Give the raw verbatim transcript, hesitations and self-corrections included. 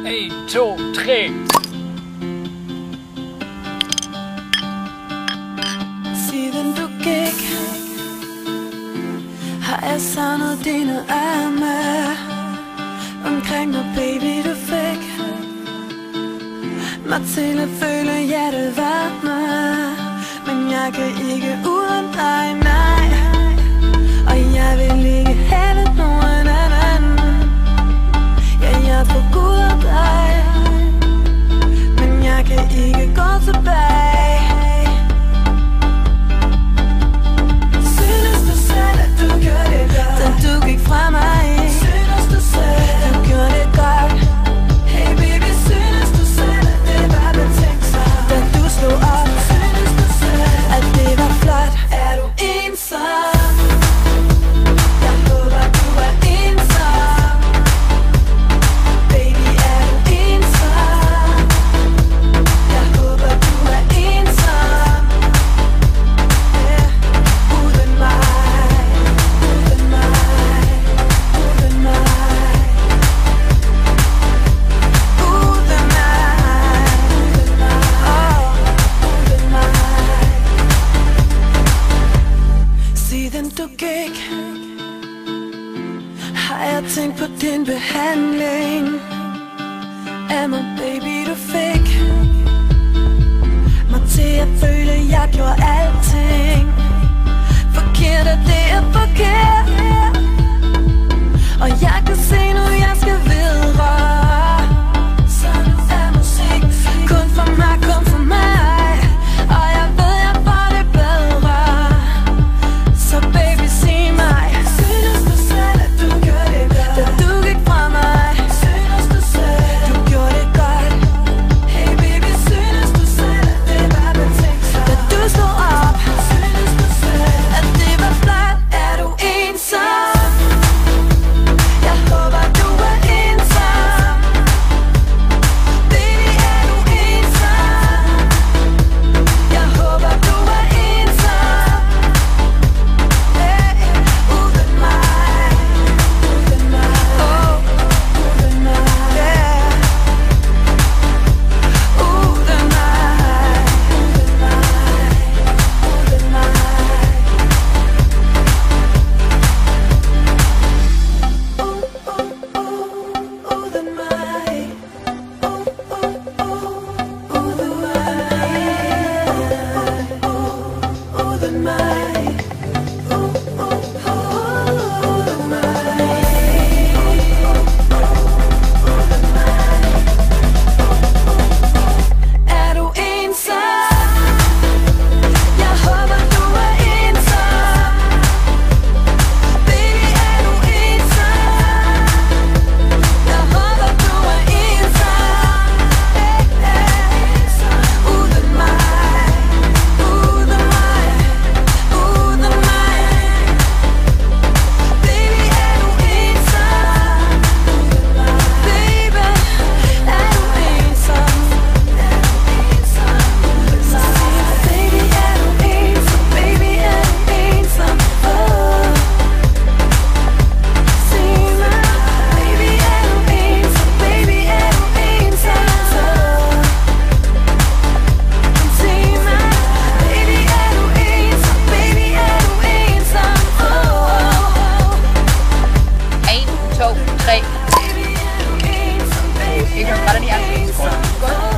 en, to, tre. Siden du gik, har jeg savnet dine arme omkring mig, baby, du fik mig til at føle hjertet varme. Men jeg kan ikke uden dig, nej. Og jeg vil ikke have nogen anden. Ja, jeg tror Gud og dig, men jeg kan ikke gå tilbage. Synes du selv, at du gjorde det godt, da du gik fra mig? Synes du selv, du gjorde det godt? Hey baby, synes du selv, at det var betænkt så, da du slog op? Synes du selv, at det var flot? Er du ensom? Jeg håber du er ensom. Baby, er du ensom? Jeg håber du er ensom. Yeah. Uden mig, uden mig, uden mig, uden mig, åh, uden mig. Siden du gik, har jeg tænkt på din behandling af mig, baby, du fik mig til at føle, at jeg gjorde alting forkert, og det er forkert. Og jeg kan se nu, jeg skal videre. Så nu er musik kun for mig, kun for mig. Og jeg ved, jeg får det bedre. Så baby, sig mig, synes du selv, at du gjorde det godt, da du gik fra mig? Synes du selv, du gjorde det godt? Hey baby, synes du selv, at det var betænkt så, da du stod op? Synes du selv, at det var flot? Er du ensom? Jeg håber du er ensom. Baby, er du ensom? Jeg håber du er ensom. Hey, uden mig, uden mig, oh, uden mig, yeah. Uden mig, uden mig, uden mig. Uh, uh, uh, uden mig. Uh, uh, uh, uden mig. Uh, uden mig. Uh, uh, uh, uden mig. Er du ensom? Jeg håber du er ensom. Baby, er du ensom? Jeg håber du er ensom. Hey, hey. Uden mig, uden mig, uden mig. Baby, er du ensom? Baby, er du ensom? Baby, er du ensom? Baby, er du ensom? Oh, sig mig. Baby, er du ensom? Baby, er du ensom? Oh, sig mig. Baby, er du ensom? Baby, er du ensom? Oh, en, to, tre. baby, er du ensom? Baby, Jeg kan bare den her. ensom?